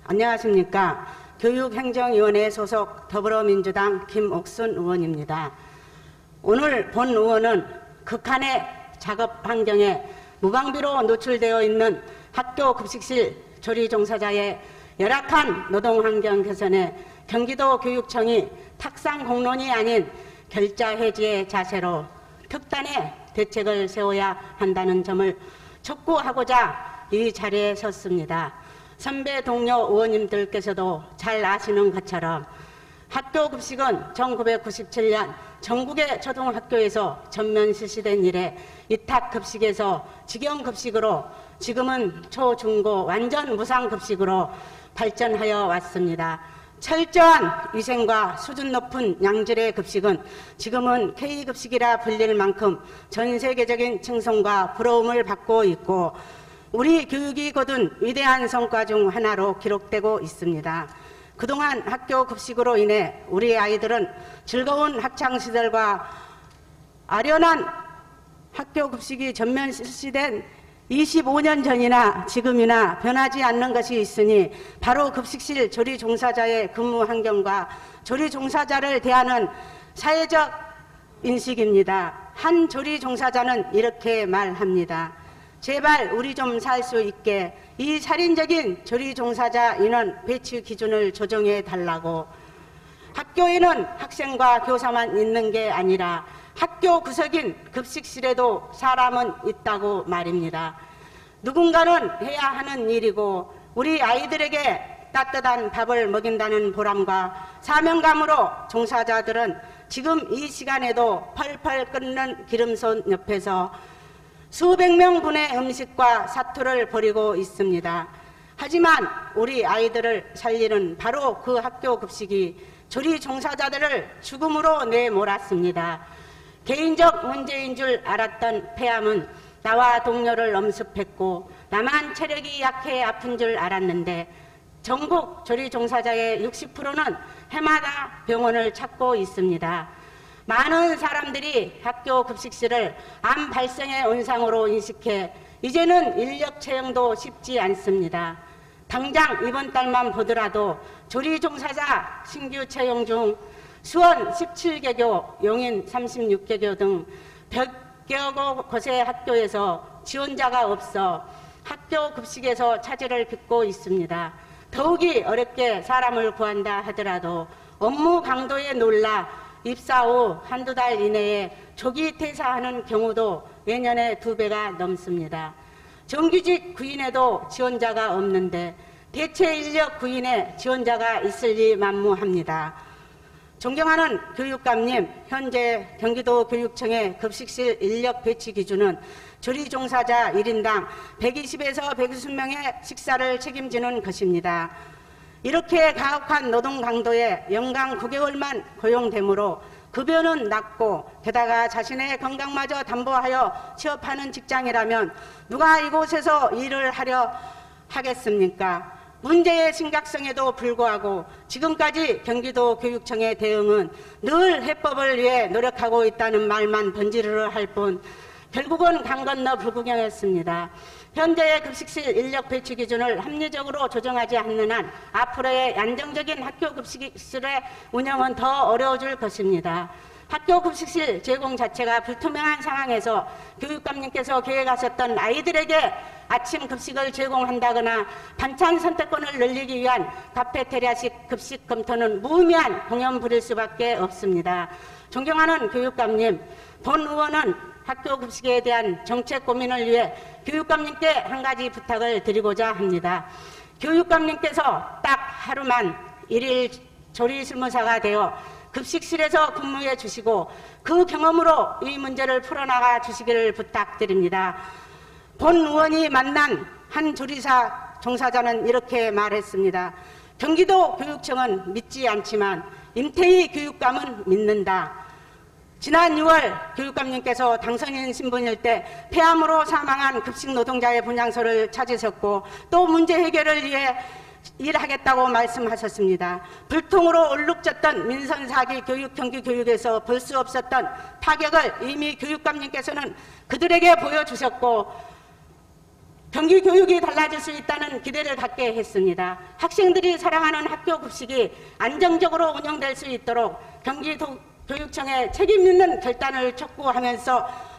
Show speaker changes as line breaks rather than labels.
안녕하십니까. 교육행정위원회 소속 더불어민주당 김옥순 의원입니다. 오늘 본 의원은 극한의 작업 환경에 무방비로 노출되어 있는 학교 급식실 조리 종사자의 열악한 노동 환경 개선에 경기도 교육청이 탁상 공론이 아닌 결자 해지의 자세로 특단의 대책을 세워야 한다는 점을 촉구하고자 이 자리에 섰습니다. 선배 동료 의원님들께서도 잘 아시는 것처럼 학교 급식은 1997년 전국의 초등학교에서 전면 실시된 이래 위탁급식에서 직영급식으로 지금은 초, 중고 완전 무상급식으로 발전하여 왔습니다. 철저한 위생과 수준 높은 양질의 급식은 지금은 K급식이라 불릴 만큼 전 세계적인 칭송과 부러움을 받고 있고 우리 교육이 거둔 위대한 성과 중 하나로 기록되고 있습니다. 그동안 학교 급식으로 인해 우리 아이들은 즐거운 학창시절과 아련한 학교 급식이 전면 실시된 25년 전이나 지금이나 변하지 않는 것이 있으니 바로 급식실 조리 종사자의 근무 환경과 조리 종사자를 대하는 사회적 인식입니다. 한 조리 종사자는 이렇게 말합니다. 제발 우리 좀 살 수 있게 이 살인적인 조리 종사자 인원 배치 기준을 조정해 달라고. 학교에는 학생과 교사만 있는 게 아니라 학교 구석인 급식실에도 사람은 있다고 말입니다. 누군가는 해야 하는 일이고 우리 아이들에게 따뜻한 밥을 먹인다는 보람과 사명감으로 종사자들은 지금 이 시간에도 펄펄 끓는 기름손 옆에서 수백 명 분의 음식과 사투를 벌이고 있습니다. 하지만 우리 아이들을 살리는 바로 그 학교 급식이 조리 종사자들을 죽음으로 내몰았습니다. 개인적 문제인 줄 알았던 폐암은 나와 동료를 엄습했고 나만 체력이 약해 아픈 줄 알았는데 전국 조리 종사자의 60%는 해마다 병원을 찾고 있습니다. 많은 사람들이 학교 급식실을 암 발생의 온상으로 인식해 이제는 인력 채용도 쉽지 않습니다. 당장 이번 달만 보더라도 조리 종사자 신규 채용 중 수원 17개교, 용인 36개교 등 100여 곳의 학교에서 지원자가 없어 학교 급식에서 차질을 빚고 있습니다. 더욱이 어렵게 사람을 구한다 하더라도 업무 강도에 놀라 입사 후 한두 달 이내에 조기 퇴사하는 경우도 예년의 2배가 넘습니다. 정규직 구인에도 지원자가 없는데 대체 인력 구인에 지원자가 있을리 만무합니다. 존경하는 교육감님, 현재 경기도 교육청의 급식실 인력 배치 기준은 조리 종사자 1인당 120에서 120명의 식사를 책임지는 것입니다. 이렇게 가혹한 노동 강도에 연간 9개월만 고용되므로 급여는 낮고 게다가 자신의 건강마저 담보하여 취업하는 직장이라면 누가 이곳에서 일을 하려 하겠습니까? 문제의 심각성에도 불구하고 지금까지 경기도 교육청의 대응은 늘 해법을 위해 노력하고 있다는 말만 번지르르 할 뿐 결국은 강 건너 불구경했습니다. 현재의 급식실 인력 배치 기준을 합리적으로 조정하지 않는 한 앞으로의 안정적인 학교 급식실의 운영은 더 어려워질 것입니다. 학교 급식실 제공 자체가 불투명한 상황에서 교육감님께서 계획하셨던 아이들에게 아침 급식을 제공한다거나 반찬 선택권을 늘리기 위한 카페테리아식 급식 검토는 무의미한 공연 부릴 수밖에 없습니다. 존경하는 교육감님, 본 의원은 학교 급식에 대한 정책 고민을 위해 교육감님께 한 가지 부탁을 드리고자 합니다. 교육감님께서 딱 하루만 일일 조리실무사가 되어 급식실에서 근무해 주시고 그 경험으로 이 문제를 풀어나가 주시기를 부탁드립니다. 본 의원이 만난 한 조리사 종사자는 이렇게 말했습니다. 경기도 교육청은 믿지 않지만 임태희 교육감은 믿는다. 지난 6월 교육감님께서 당선인 신분일 때 폐암으로 사망한 급식 노동자의 분향소를 찾으셨고 또 문제 해결을 위해 일하겠다고 말씀하셨습니다. 불통으로 얼룩졌던 민선사기 교육 경기 교육에서 볼 수 없었던 파격을 이미 교육감님께서는 그들에게 보여주셨고 경기 교육이 달라질 수 있다는 기대를 갖게 했습니다. 학생들이 사랑하는 학교 급식이 안정적으로 운영될 수 있도록 경기도교육청에 책임 있는 결단을 촉구하면서